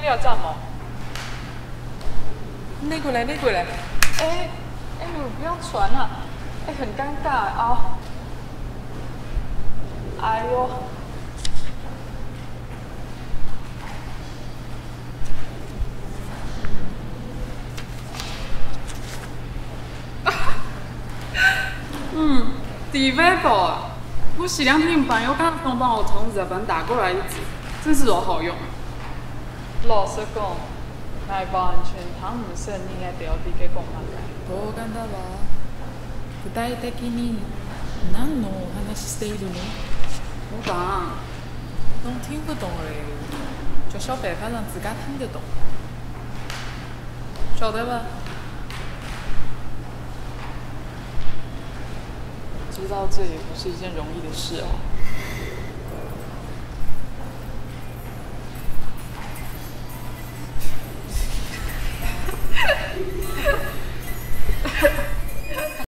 你要站吗？ 内过来，内过来。 你们不要传啊！很尴尬啊！哎呦！ 第尾部啊，我洗2天班，又刚刚帮我从日本打过来一只，真是有好用。 老实讲，来保安全，他唔是你应该都要比给公安来。 わかんだわ。具体的に何のお話しているの？我讲，侬听不懂的闲话，就想办法让自家听得懂，晓得吧？ 知道这也不是一件容易的事哦。